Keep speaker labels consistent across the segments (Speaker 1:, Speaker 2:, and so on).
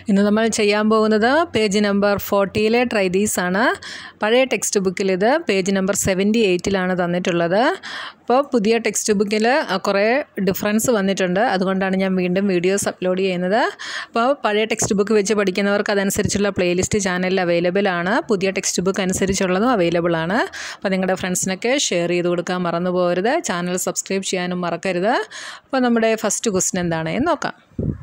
Speaker 1: ഇന്ന് നമ്മൾ ചെയ്യാൻ പോകുന്നത് പേജ് നമ്പർ 40-ലെ ട്രൈ ദീസ് ആണ്. പഴയ ടെക്സ്റ്റ് ബുക്കിൽ ഇത് പേജ് നമ്പർ 78-ലാണ് തന്നിട്ടുള്ളത്. അപ്പോൾ പുതിയ ടെക്സ്റ്റ് ബുക്കിൽ കുറേ ഡിഫറൻസ് വന്നിട്ടുണ്ട്. അതുകൊണ്ടാണ് ഞാൻ വീണ്ടും വീഡിയോസ് അപ്ലോഡ് ചെയ്യുന്നത്. അപ്പോൾ പഴയ ടെക്സ്റ്റ് ബുക്ക് വെച്ച് പഠിക്കുന്നവർക്ക് അതനുസരിച്ചുള്ള പ്ലേലിസ്റ്റ് ചാനലിൽ അവൈലബിൾ ആണ്. പുതിയ ടെക്സ്റ്റ് ബുക്ക് അനുസരിച്ചുള്ളതും അവൈലബിൾ ആണ്. അപ്പോൾ നിങ്ങളുടെ ഫ്രണ്ട്സിനൊക്കെ ഷെയർ ചെയ്ത് കൊടുക്കാൻ മറന്നു പോകരുത്. ചാനൽ സബ്സ്ക്രൈബ് ചെയ്യാനും മറക്കരുത്. അപ്പോൾ നമ്മുടെ ഫസ്റ്റ് ക്വസ്റ്റ്യൻ എന്താണ് എന്ന് നോക്കാം.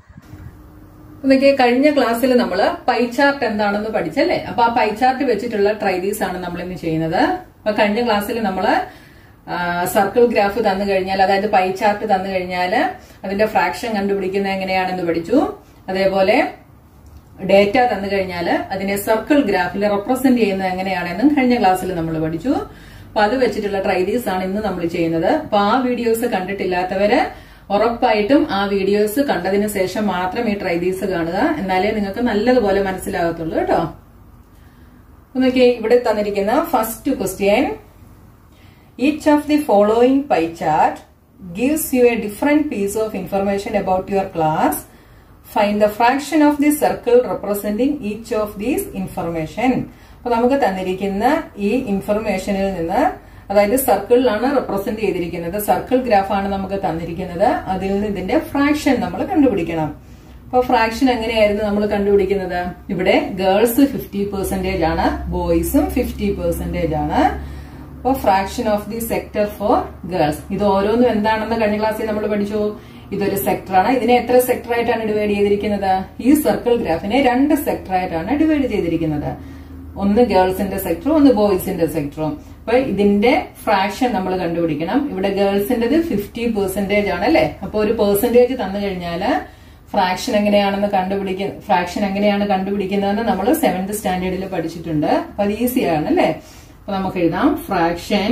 Speaker 1: കഴിഞ്ഞ ക്ലാസ്സിൽ നമ്മൾ പൈ ചാർട്ട് എന്താണെന്ന് പഠിച്ചല്ലേ. അപ്പൊ ആ പൈ ചാർട്ട് വെച്ചിട്ടുള്ള ട്രൈ ദീസ് ആണ് നമ്മൾ ഇന്ന് ചെയ്യുന്നത്. അപ്പൊ കഴിഞ്ഞ ക്ലാസ്സിൽ നമ്മൾ സർക്കിൾ ഗ്രാഫ് തന്നു കഴിഞ്ഞാൽ, അതായത് പൈ ചാർട്ട് തന്നു കഴിഞ്ഞാൽ അതിന്റെ ഫ്രാക്ഷൻ കണ്ടുപിടിക്കുന്നത് എങ്ങനെയാണെന്ന് പഠിച്ചു. അതേപോലെ ഡേറ്റ തന്നു കഴിഞ്ഞാൽ അതിനെ സർക്കിൾ ഗ്രാഫിൽ റെപ്രസെന്റ് ചെയ്യുന്നത് എങ്ങനെയാണെന്നും കഴിഞ്ഞ ക്ലാസ്സിൽ നമ്മൾ പഠിച്ചു. അപ്പൊ അത് വെച്ചിട്ടുള്ള ട്രൈ ദീസ് ആണ് ഇന്ന് നമ്മൾ ചെയ്യുന്നത്. അപ്പൊ ആ വീഡിയോസ് കണ്ടിട്ടില്ലാത്തവര് ഉറപ്പായിട്ടും ആ വീഡിയോസ് കണ്ടതിന് ശേഷം മാത്രം ഈ ട്രൈ ദീസ് കാണുക. എന്നാലേ നിങ്ങൾക്ക് നല്ലതുപോലെ മനസ്സിലാകത്തുള്ളൂ കേട്ടോ. നോക്കിയേ, ഇവിടെ തന്നിരിക്കുന്ന first question, each of the following pie chart gives you a different piece of information about your class. Find the fraction of the circle representing each of these information. അപ്പൊ നമുക്ക് തന്നിരിക്കുന്ന ഈ ഇൻഫർമേഷനിൽ നിന്ന്, അതായത് സർക്കിളിലാണ് റെപ്രസെന്റ് ചെയ്തിരിക്കുന്നത്, സർക്കിൾ ഗ്രാഫാണ് നമുക്ക് തന്നിരിക്കുന്നത്. അതിൽ നിന്ന് ഇതിന്റെ ഫ്രാക്ഷൻ നമ്മൾ കണ്ടുപിടിക്കണം. അപ്പൊ ഫ്രാക്ഷൻ എങ്ങനെയായിരുന്നു നമ്മൾ കണ്ടുപിടിക്കുന്നത്? ഇവിടെ ഗേൾസ് 50% ആണ്, ബോയ്സും 50% ആണ്. അപ്പൊ fraction of the sector for girls, ഇത് ഓരോന്നും എന്താണെന്ന് കഴിഞ്ഞ ക്ലാസ്സിൽ നമ്മൾ പഠിച്ചു. ഇതൊരു സെക്ടറാണ്. ഇതിനെ എത്ര സെക്ടർ ആയിട്ടാണ് ഡിവൈഡ് ചെയ്തിരിക്കുന്നത്? ഈ സർക്കിൾ ഗ്രാഫിനെ 2 സെക്ടർ ആയിട്ടാണ് ഡിവൈഡ് ചെയ്തിരിക്കുന്നത്. ഒന്ന് ഗേൾസിന്റെ സെക്ടറും ഒന്ന് ബോയ്സിന്റെ സെക്ടറും. അപ്പൊ ഇതിന്റെ ഫ്രാക്ഷൻ നമ്മൾ കണ്ടുപിടിക്കണം. ഇവിടെ ഗേൾസിന്റേത് 50% ആണ് അല്ലെ. അപ്പൊ ഒരു പെർസെന്റേജ് തന്നു കഴിഞ്ഞാല് ഫ്രാക്ഷൻ എങ്ങനെയാണ് കണ്ടുപിടിക്കുന്നതെന്ന് നമ്മൾ 7th സ്റ്റാൻഡേർഡിൽ പഠിച്ചിട്ടുണ്ട്. അപ്പൊ അത് ഈസിയാണ് അല്ലെ. അപ്പൊ നമുക്ക് എഴുതാം, fraction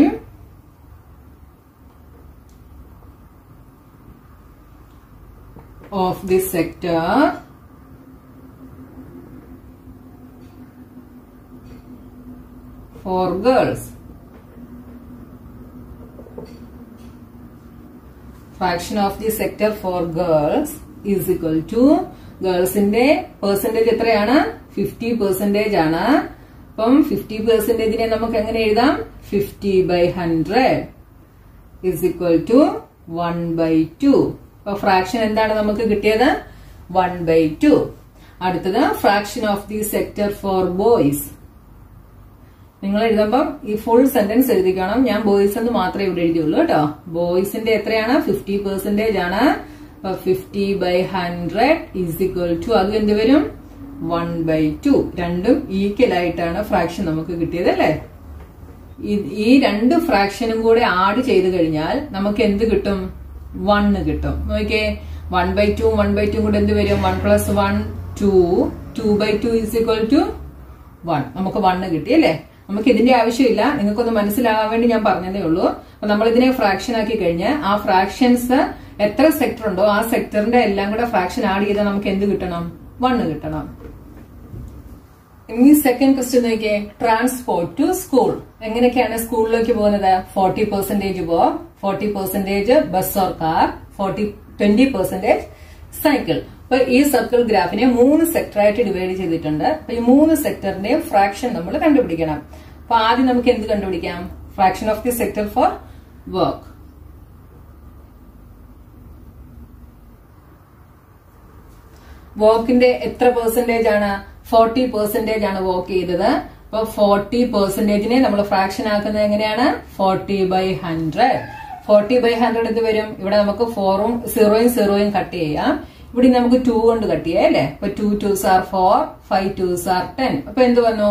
Speaker 1: of the sector for girls. Fraction of the sector for girls is equal to, ഗേൾസിന്റെ പെർസെന്റേജ് എത്രയാണ്? 50% ആണ്. അപ്പം 50%നെ നമുക്ക് എങ്ങനെ എഴുതാം? 50/100 is equal to 1/2. അപ്പൊ ഫ്രാക്ഷൻ എന്താണ് നമുക്ക് കിട്ടിയത്? 1/2. അടുത്തത് fraction of the sector for boys. നിങ്ങൾ എഴുതുമ്പം ഈ ഫുൾ സെന്റൻസ് എഴുതിക്കണം. ഞാൻ ബോയ്സ് എന്ന് മാത്രമേ ഇവിടെ എഴുതിയുള്ളൂ കേട്ടോ. ബോയ്സിന്റെ എത്രയാണ്? 50% ആണ്. 50/100 ഈസ് ഈക്വൽ ടു, അത് എന്ത് വരും? 1/2. രണ്ടും ഈക്വൽ ആയിട്ടാണ് ഫ്രാക്ഷൻ നമുക്ക് കിട്ടിയത് അല്ലെ. ഈ 2 ഫ്രാക്ഷനും കൂടെ ആഡ് ചെയ്ത് കഴിഞ്ഞാൽ നമുക്ക് എന്ത് കിട്ടും? 1 കിട്ടും. നോക്കിയേ, 1/2 1/2 കൂടെ എന്ത് വരും? 1 + 1 2. 2/2 ഈസ് ഈക്വൽ ടു 1. നമുക്ക് 1 കിട്ടി അല്ലെ. നമുക്ക് ഇതിന്റെ ആവശ്യമില്ല, നിങ്ങൾക്കൊന്ന് മനസ്സിലാകാൻ വേണ്ടി ഞാൻ പറഞ്ഞതേ ഉള്ളൂ. അപ്പൊ നമ്മൾ ഇതിനെ ഫ്രാക്ഷൻ ആക്കി കഴിഞ്ഞ് ആ ഫ്രാക്ഷൻസ് എത്ര സെക്ടർ ഉണ്ടോ ആ സെക്ടറിന്റെ എല്ലാം കൂടെ ഫ്രാക്ഷൻ ആഡ് ചെയ്താൽ നമുക്ക് എന്ത് കിട്ടണം? 1 കിട്ടണം. ഇനി സെക്കൻഡ് ക്വസ്റ്റ്യൻ നോക്കിയേ, ട്രാൻസ്പോർട്ട് ടു സ്കൂൾ. എങ്ങനെയൊക്കെയാണ് സ്കൂളിലേക്ക് പോകുന്നത്? 40% പോവാം, 40% ബസ് ഓർ കാർ, 20% സൈക്കിൾ. അപ്പൊ ഈ സർക്കിൾ ഗ്രാഫിനെ 3 സെക്ടർ ആയിട്ട് ഡിവൈഡ് ചെയ്തിട്ടുണ്ട്. അപ്പൊ ഈ 3 സെക്ടറിന്റെ ഫ്രാക്ഷൻ നമ്മൾ കണ്ടുപിടിക്കണം. അപ്പൊ ആദ്യം നമുക്ക് എന്ത് കണ്ടുപിടിക്കാം? Fraction of the sector for walk. വർക്കിന്റെ എത്ര പെർസെന്റേജ് ആണ്? 40% ആണ് വർക്ക് ചെയ്തത്. അപ്പൊ 40%നെ നമ്മൾ ഫ്രാക്ഷൻ ആക്കുന്നത് എങ്ങനെയാണ്? 40/100. 40/100 എന്ത് വരും? ഇവിടെ നമുക്ക് 4ഉം 0യും 0യും കട്ട് ചെയ്യാം. ഇവിടെ നമുക്ക് 2 കൊണ്ട് കട്ട് ചെയ്യാം അല്ലെ. അപ്പൊ 2 2s are 4, 5 2s are 10. അപ്പൊ എന്ത് വന്നു?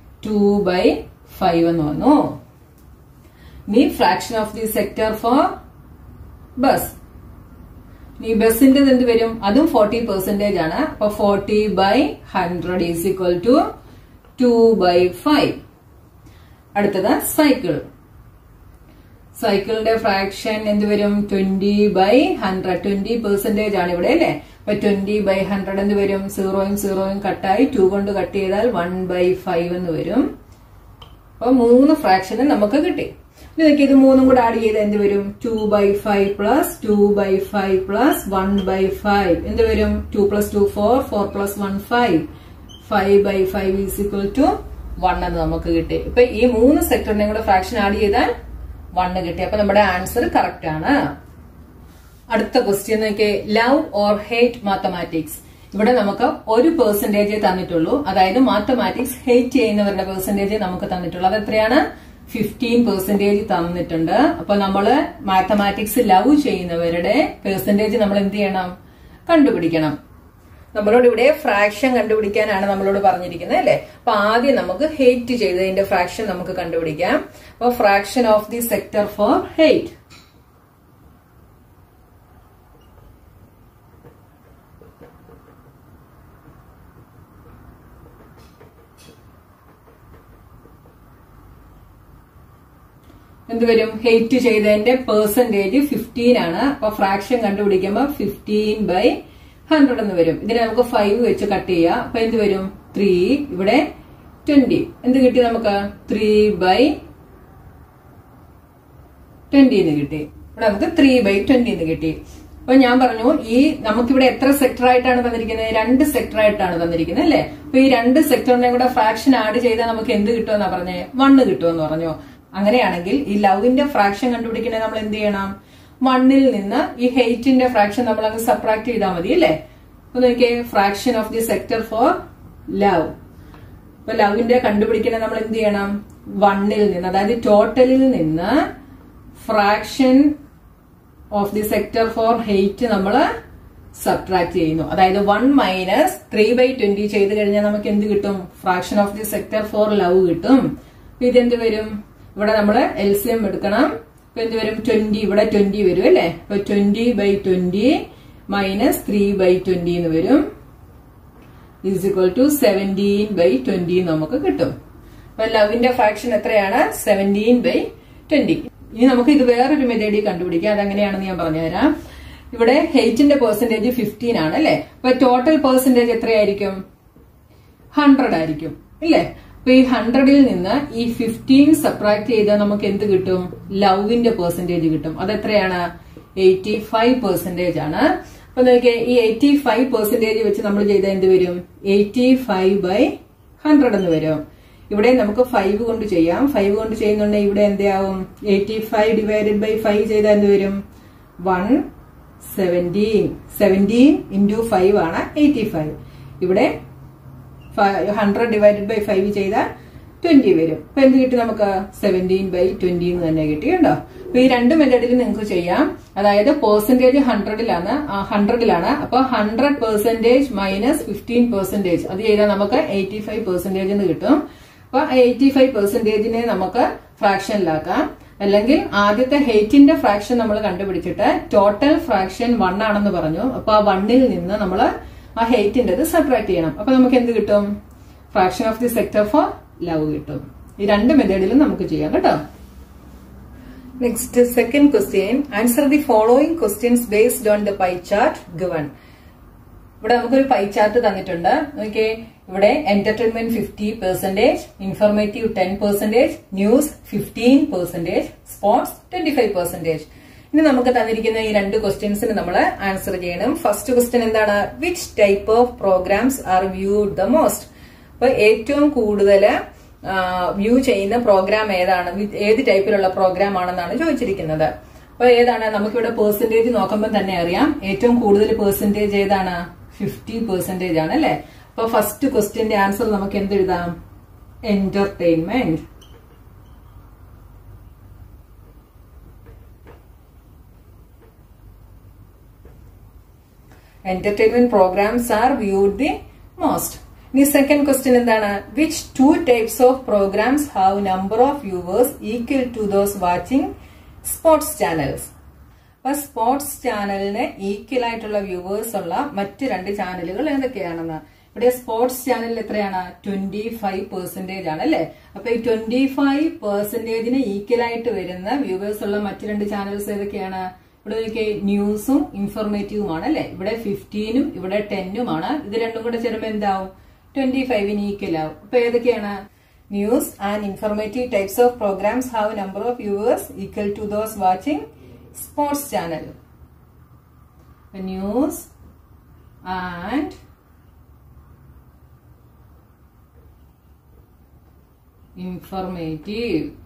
Speaker 1: 2/5 എന്ന് വന്നു. ഇനി fraction of the sector for bus. ഈ ബസിന്റെ എന്ത് വരും? അതും 40% ആണ്. അപ്പൊ 40/100 ഈസ് ഈക്വൽ ടു 2/5. അടുത്തത് സൈക്കിൾ. സൈക്കിളിന്റെ ഫ്രാക്ഷൻ എന്ത് വരും? 20/100. 20% ആണ് ഇവിടെ അല്ലെ. അപ്പൊ 20/100 എന്ത് വരും? 0യും 0യും കട്ടായി 2 കൊണ്ട് കട്ട് ചെയ്താൽ 1/5 എന്ന് വരും. അപ്പൊ 3 ഫ്രാക്ഷന് നമുക്ക് കിട്ടി. ഇത് മൂന്നും കൂടെ ആഡ് ചെയ്ത് എന്ത് വരും? 2/5 പ്ലസ് 2/5 പ്ലസ് 1/5 എന്ത് വരും? 2 + 2 4, 4 + 1 5, 5/5 ഈസ് ഈക്വൽ ടു 1 എന്ന് നമുക്ക് കിട്ടി. ഇപ്പൊ ഈ 3 സെക്ടറിനെയും കൂടെ ഫ്രാക്ഷൻ ആഡ് ചെയ്താൽ 1 കിട്ടി. അപ്പൊ നമ്മുടെ ആൻസർ കറക്റ്റ് ആണ്. അടുത്ത ക്വസ്റ്റ്യൻ നോക്കിയേ, ലവ് ഓർ ഹേറ്റ് മാത്തമാറ്റിക്സ്. ഇവിടെ നമുക്ക് 1% തന്നിട്ടുള്ളൂ. അതായത് മാത്തമാറ്റിക്സ് ഹേറ്റ് ചെയ്യുന്നവരുടെ പെർസെന്റേജ് നമുക്ക് തന്നിട്ടുള്ളൂ. അത് എത്രയാണ്? 15% തന്നിട്ടുണ്ട്. അപ്പൊ നമ്മള് മാത്തമാറ്റിക്സ് ലവ് ചെയ്യുന്നവരുടെ പെർസെന്റേജ് നമ്മൾ എന്ത് ചെയ്യണം? കണ്ടുപിടിക്കണം. നമ്മളോട് ഇവിടെ ഫ്രാക്ഷൻ കണ്ടുപിടിക്കാനാണ് നമ്മളോട് പറഞ്ഞിരിക്കുന്നത് അല്ലെ. അപ്പൊ ആദ്യം നമുക്ക് ഹേറ്റ് ചെയ്തതിന്റെ ഫ്രാക്ഷൻ നമുക്ക് കണ്ടുപിടിക്കാം. അപ്പൊ fraction of the sector for hate. എന്ത് വരും? ഹേറ്റ് ചെയ്തതിന്റെ പെർസെന്റേജ് 15 ആണ്. അപ്പൊ ഫ്രാക്ഷൻ കണ്ടുപിടിക്കുമ്പോൾ 15/100 എന്ന് വരും. ഇതിനെ നമുക്ക് 5 വെച്ച് കട്ട് ചെയ്യാം. അപ്പൊ എന്ത് വരും? 3, ഇവിടെ 20. എന്ത് കിട്ടി നമുക്ക്? 3/20 എന്ന് കിട്ടി. ഇവിടെ നമുക്ക് 3/20 എന്ന് കിട്ടി. അപ്പൊ ഞാൻ പറഞ്ഞു ഈ നമുക്കിവിടെ എത്ര സെക്ടർ ആയിട്ടാണ് തന്നിരിക്കുന്നത്? 2 സെക്ടർ ആയിട്ടാണ് തന്നിരിക്കുന്നത് അല്ലെ. അപ്പൊ ഈ 2 സെക്ടറിനെ കൂടെ ഫ്രാക്ഷൻ ആഡ് ചെയ്താൽ നമുക്ക് എന്ത് കിട്ടുമെന്നാ പറഞ്ഞേ? 1 കിട്ടുമെന്ന് പറഞ്ഞു. അങ്ങനെയാണെങ്കിൽ ഈ ലവിന്റെ ഫ്രാക്ഷൻ കണ്ടുപിടിക്കണേ നമ്മൾ എന്ത് ചെയ്യണം? 1ൽ നിന്ന് ഈ ഹെയ്റ്റിന്റെ ഫ്രാക്ഷൻ നമ്മൾ അങ്ങ് സബ്ട്രാക്ട് ചെയ്താൽ മതി അല്ലേ. അപ്പൊ നോക്കിയേ, fraction of the sector for love. അപ്പൊ ലവിന്റെ കണ്ടുപിടിക്കണേ നമ്മൾ എന്ത് ചെയ്യണം? 1ൽ നിന്ന്, അതായത് ടോട്ടലിൽ നിന്ന് fraction of the sector for hate നമ്മൾ സബ്ട്രാക്ട് ചെയ്യുന്നു. അതായത് 1 മൈനസ് 3/20 ചെയ്ത് കഴിഞ്ഞാൽ നമുക്ക് എന്ത് കിട്ടും? Fraction of the sector for love കിട്ടും. ഇതെന്ത് വരും? ഇവിടെ നമ്മൾ LCM എടുക്കണം. ഇപ്പൊ എന്ത് വരും? 20, ഇവിടെ 20 വരും അല്ലെ. അപ്പൊ 20/20 മൈനസ് 3/20 എന്ന് വരും. ഈസ് ഈക്വൽ ടു 17/20 നമുക്ക് കിട്ടും. അപ്പൊ ലവിന്റെ ഫ്രാക്ഷൻ എത്രയാണ്? 17/20. ഇനി നമുക്ക് ഇത് വേറൊരു മെത്തേഡിൽ കണ്ടുപിടിക്കാം. അതെങ്ങനെയാണെന്ന് ഞാൻ പറഞ്ഞുതരാം. ഇവിടെ ഹെയ്റ്റിന്റെ പെർസെന്റേജ് 15 ആണ് അല്ലെ. അപ്പൊ ടോട്ടൽ പെർസെന്റേജ് എത്രയായിരിക്കും? 100 ആയിരിക്കും ഇല്ലേ. അപ്പൊ ഈ 100ൽ നിന്ന് ഈ 15 സബ്ട്രാക്ട് ചെയ്താൽ നമുക്ക് എന്ത് കിട്ടും? ലവിന്റെ പെർസെന്റേജ് കിട്ടും. അതെത്രയാണ്? 85% ആണ്. അപ്പൊ നോക്കിയേ, ഈ 85% വെച്ച് നമ്മൾ ചെയ്താൽ എന്ത് വരും? 85/100 എന്ന് വരും. ഇവിടെ നമുക്ക് 5 കൊണ്ട് ചെയ്യാം. 5 കൊണ്ട് ചെയ്യുന്നുണ്ടെങ്കിൽ ഇവിടെ എന്താവും? 85/5 ചെയ്താൽ എന്ത് വരും? 117. 17 × 5 ആണ് 85. ഇവിടെ 100/5 ചെയ്താൽ 20 വരും. അപ്പൊ എന്ത് കിട്ടി നമുക്ക്? 17/20 എന്ന് തന്നെ കിട്ടി. കണ്ടോ? അപ്പൊ ഈ 2 മെത്തേഡിൽ നിങ്ങൾക്ക് ചെയ്യാം. അതായത് പെർസെന്റേജ് 100ലാണ്. അപ്പൊ 100% മൈനസ് 15% അത് ചെയ്താൽ നമുക്ക് 85% എന്ന് കിട്ടും. അപ്പൊ 85%നെ നമുക്ക് ഫ്രാക്ഷനിലാക്കാം. അല്ലെങ്കിൽ ആദ്യത്തെ ഹെയ്റ്റിന്റെ ഫ്രാക്ഷൻ നമ്മൾ കണ്ടുപിടിച്ചിട്ട് ടോട്ടൽ ഫ്രാക്ഷൻ 1 ആണെന്ന് പറഞ്ഞു. അപ്പൊ ആ 1ൽ നിന്ന് നമ്മൾ ആ ഹെയ്റ്റിന്റെ സബ്ട്രാക്ട് ചെയ്യണം. അപ്പൊ നമുക്ക് എന്ത് കിട്ടും? Fraction of the sector for love കിട്ടും. ഈ 2 മെത്തേഡിലും നമുക്ക് ചെയ്യാം കേട്ടോ. Next, second question. Answer the following questions based on the pie chart given. ഇവിടെ നമുക്കൊരു പൈ ചാർട്ട് തന്നിട്ടുണ്ട്. നോക്കിയേ, ഇവിടെ എന്റർടൈൻമെന്റ് 50%, ഇൻഫോർമേറ്റീവ് 10%, ന്യൂസ് 15%, സ്പോർട്സ് 25%. ഇനി നമുക്ക് തന്നിരിക്കുന്ന ഈ 2 ക്വസ്റ്റ്യൻസിന് നമ്മൾ ആൻസർ ചെയ്യണം. ഫസ്റ്റ് ക്വസ്റ്റ്യൻ എന്താണ്? Which type of programs are viewed the most? അപ്പൊ ഏറ്റവും കൂടുതൽ വ്യൂ ചെയ്യുന്ന പ്രോഗ്രാം ഏതാണ്? ഏത് ടൈപ്പിലുള്ള പ്രോഗ്രാം ആണെന്നാണ് ചോദിച്ചിരിക്കുന്നത്. അപ്പൊ ഏതാണ്? നമുക്കിവിടെ പെർസെന്റേജ് നോക്കുമ്പോൾ തന്നെ അറിയാം. ഏറ്റവും കൂടുതൽ പെർസെന്റേജ് ഏതാണ്? 50% ആണ് അല്ലെ. അപ്പൊ ഫസ്റ്റ് ക്വസ്റ്റ്യന്റെ ആൻസർ നമുക്ക് എന്തെഴുതാം? Entertainment. Entertainment programs are viewed the most. ഇനി സെക്കൻഡ് ക്വസ്റ്റ്യൻ എന്താണ്? Which 2 types of programs have number of viewers equal to those watching sports channels? അപ്പൊ സ്പോർട്സ് ചാനലിന് ഈക്വൽ ആയിട്ടുള്ള വ്യൂവേഴ്സ് ഉള്ള മറ്റ് 2 ചാനലുകൾ ഏതൊക്കെയാണെന്ന്. ഇവിടെ സ്പോർട്സ് ചാനലിൽ എത്രയാണ്? 25% ആണ് അല്ലെ. അപ്പൊ ഈ 25%ന് ഈക്വൽ ആയിട്ട് വരുന്ന വ്യൂവേഴ്സ് ഉള്ള മറ്റ് 2 ചാനൽസ് ഏതൊക്കെയാണ്? ഇവിടെ നോക്കിയേ, ന്യൂസും ഇൻഫോർമേറ്റീവുമാണ് അല്ലെ. ഇവിടെ 15ഉം ഇവിടെ 10ഉമാണ്. ഇത് രണ്ടും കൂടെ ചേരുമ്പോൾ എന്താവും? 25ന് ഈക്വൽ ആവും. അപ്പൊ ഏതൊക്കെയാണ്? News and informative types of programs have a number of viewers equal to those watching sports channel. News and informative